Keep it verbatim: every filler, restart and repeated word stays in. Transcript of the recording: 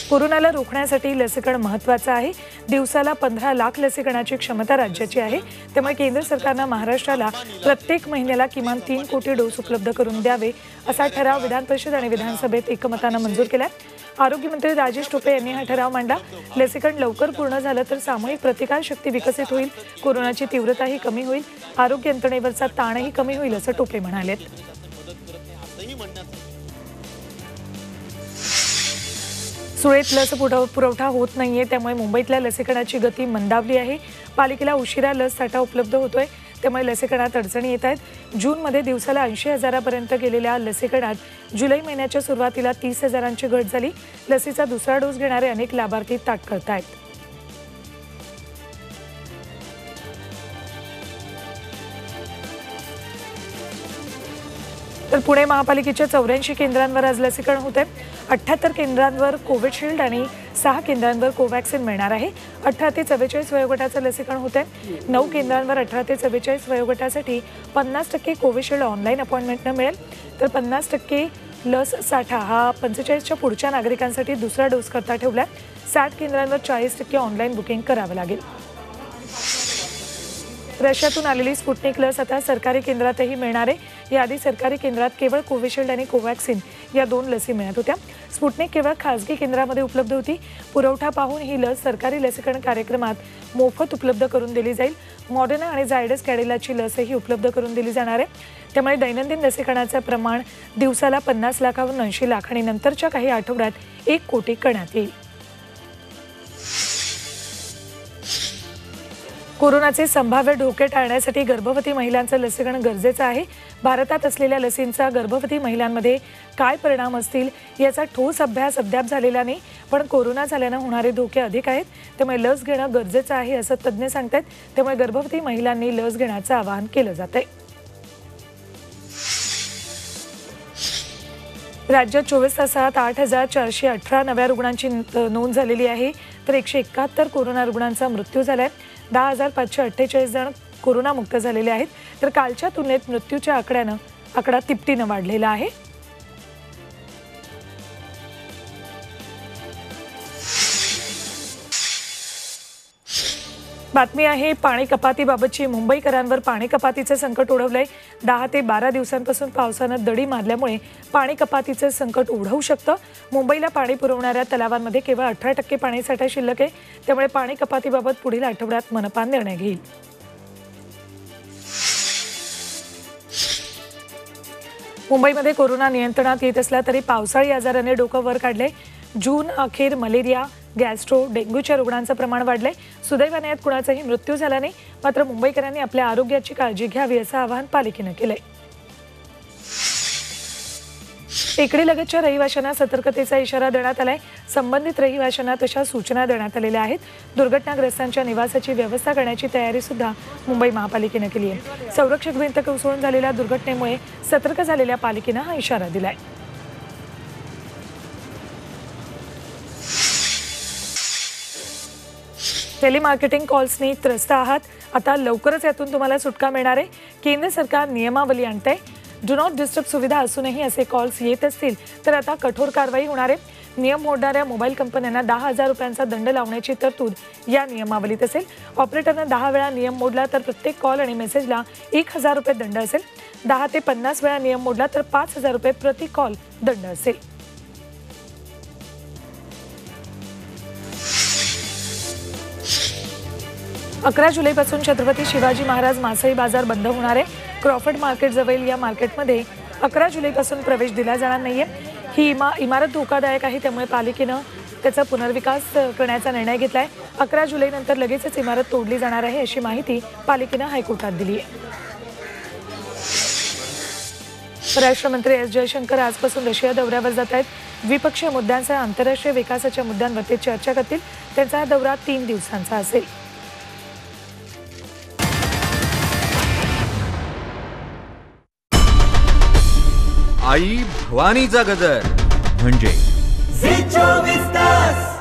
कोरोनाला रोखण्यासाठी लसीकरण महत्त्वाचं आहे। दिवसाला पंधरा लाख लसीकरणाची क्षमता राज्याची आहे। त्यामुळे केंद्र सरकारने महाराष्ट्राला प्रत्येक महिन्याला किमान तीन कोटी डोस उपलब्ध करून द्यावे असा ठराव विधान परिषद आणि विधानसभेत एकमताने मंजूर केला। आरोग्य मंत्री राजेश टोपे यांनी हा ठराव मांडला। लसीकरण लवकर पूर्ण झालं तर सामूहिक प्रतिकार शक्ती विकसित होईल, कोरोनाची तीव्रताही कमी होईल, आरोग्य यंत्रणेवरचा ताणही कमी होईल असं टोपे म्हणाले। सुरळीत लस पुरवठा होत नाहीये, त्यामुळे मुंबईतल्या लसीकरणाची गती मंदावली आहे। पालिकेला उशिरा लस साठा उपलब्ध होतोय, त्यामुळे लसीकरणात अडचणी येत आहेत। जून मध्ये दिवसाला ऐंशी हजारापर्यंत गेलेल्या लसीकरणात जुलै महिन्याच्या सुरुवातीला तीस हजारांची घट झाली। लसीचा दुसरा डोस घेणारे अनेक लाभार्थी ताट करतायत। तर पुणे महापालिकेच्या चौऱ्याऐंशी केंद्रांवर आज लसीकरण होते। अठ्ठ्याहत्तर केंद्रांवर कोविशिल्ड आणि सहा केंद्रांवर कोवॅक्सिन मिळणार आहे। अठरा ते चव्वेचाळीस वयोगटाचं लसीकरण होते। नऊ केंद्रांवर अठरा ते चव्वेचाळीस वयोगटासाठी पन्नास टक्के कोविशिल्ड ऑनलाईन अपॉइंटमेंटने मिळेल, तर पन्नास टक्के लस साठा हा पंचेचाळीसच्या पुढच्या नागरिकांसाठी दुसरा डोस करता ठेवला। साठ केंद्रांवर चाळीस टक्के ऑनलाईन बुकिंग करावं लागेल। रशियातून आलेली स्पुटनिक लस आता सरकारी केंद्रातही मिळणार आहे। याआधी सरकारी केंद्रात केवळ कोविशिल्ड आणि कोवॅक्सिन या दोन लसी मिळत होत्या। स्पुटनिक केवळ खासगी केंद्रामध्ये उपलब्ध होती। पुरवठा पाहून ही लस सरकारी लसीकरण कार्यक्रमात मोफत उपलब्ध करून दिली जाईल। मॉडर्ना आणि झायडस कॅडिलाची लसही उपलब्ध करून दिली जाणार आहे। त्यामुळे दैनंदिन लसीकरणाचे प्रमाण दिवसाला पन्नास लाखावरून ऐंशी लाख आणि नंतरच्या काही आठवड्यात एक कोटी करण्यात येईल। कोरोनाचे संभाव्य धोके टाळण्यासाठी गर्भवती महिलांचं लसीकरण गरजेचं आहे। भारतात असलेल्या लसींचा गर्भवती महिलांमध्ये काय परिणाम असतील याचा ठोस अभ्यास अद्याप झालेला नाही, पण कोरोना झाल्याने होणारे धोके अधिक आहेत, त्यामुळे लस घेणं गरजेचं आहे असं तज्ज्ञ सांगतात। त्यामुळे गर्भवती महिलांनी लस घेण्याचं आवाहन केलं जातंय। राज्यात चोवीस तासात आठ हजार चारशे अठरा नव्या रुग्णांची नोंद झालेली आहे, तर एकशे एकाहत्तर कोरोना रुग्णांचा मृत्यू झालाय। दहा हजार पाचशे अठ्ठेचाळीस जण कोरोनामुक्त झालेले आहेत, तर कालच्या तुलनेत मृत्यूच्या आकड्यानं आकडा तिपटीनं वाढलेला आहे। बातमी आहे पाणी कपातीबाबतची। मुंबईकरांवर पाणी कपातीचे संकट ओढवलंय। दहा ते बारा दिवसांपासून पावसानं दडी मारल्यामुळे पाणी कपातीचे संकट ओढवू शकतं। मुंबईला पाणी पुरवणाऱ्या तलावांमध्ये केवळ अठरा टक्के पाणीसाठा शिल्लक आहे, त्यामुळे पाणी कपातीबाबत पुढील आठवड्यात मनपा निर्णय घेईल। मुंबईमध्ये कोरोना नियंत्रणात येत असला तरी पावसाळी आजाराने डोकं वर काढले। जून अखेर मलेरिया, गॅस्ट्रो, डेंग्यूच्या रुग्णांचं प्रमाण वाढलंय। सुदैवाने यात कुणाचाही मृत्यू झाला नाही, मात्र मुंबईकरांनी आपल्या आरोग्याची काळजी घ्यावी असं आवाहन पालिकेनं केलंय। टेकडीलगतच्या रहिवाशांना सतर्कतेचा इशारा देण्यात आलाय। संबंधित रहिवाशांना तशा सूचना देण्यात आलेल्या आहेत। दुर्घटनाग्रस्तांच्या निवासाची व्यवस्था करण्याची तयारी सुद्धा मुंबई महापालिकेनं केली आहे। संरक्षक भिंत कोसळून झालेल्या दुर्घटनेमुळे सतर्क झालेल्या पालिकेनं हा इशारा दिलाय। टेलिमार्केटिंग कॉल्सनी त्रस्त आहात, आता लवकरच यातून तुम्हाला सुटका मिळणार आहे। केंद्र सरकार नियमावली आणतंय। डू नॉट डिस्टर्ब सुविधा असूनही असे कॉल्स येत असतील तर आता कठोर कारवाई होणार आहे। नियम मोडणाऱ्या मोबाईल कंपन्यांना दहा हजार रुपयांचा दंड लावण्याची तरतूद या नियमावलीत असेल। ऑपरेटरने दहा वेळा नियम मोडला तर प्रत्येक कॉल आणि मेसेजला एक हजार रुपये दंड असेल। दहा ते पन्नास वेळा नियम मोडला तर पाच हजार रुपये प्रति कॉल दंड असेल। अकरा जुलैपासून छत्रपती शिवाजी महाराज मासळी बाजार बंद होणार आहे। क्रॉफर्ड मार्केट जवळ या मार्केटमध्ये अकरा जुलैपासून प्रवेश दिला जाणार नाहीये। ही इमा इमारत धोकादायक आहे, त्यामुळे पालिकेनं त्याचा पुनर्विकास करण्याचा निर्णय घेतलाय। अकरा जुलैनंतर लगेचच इमारत तोडली जाणार आहे अशी माहिती पालिकेनं हायकोर्टात दिली आहे। परराष्ट्र मंत्री एस जयशंकर आजपासून रशिया दौऱ्यावर जात आहेत। द्विपक्षीय मुद्द्यांसह आंतरराष्ट्रीय विकासाच्या मुद्द्यांवर ते चर्चा करतील। त्यांचा हा दौरा तीन दिवसांचा असेल। आई भवानीचा गजर म्हणजे झी चोवीस तास।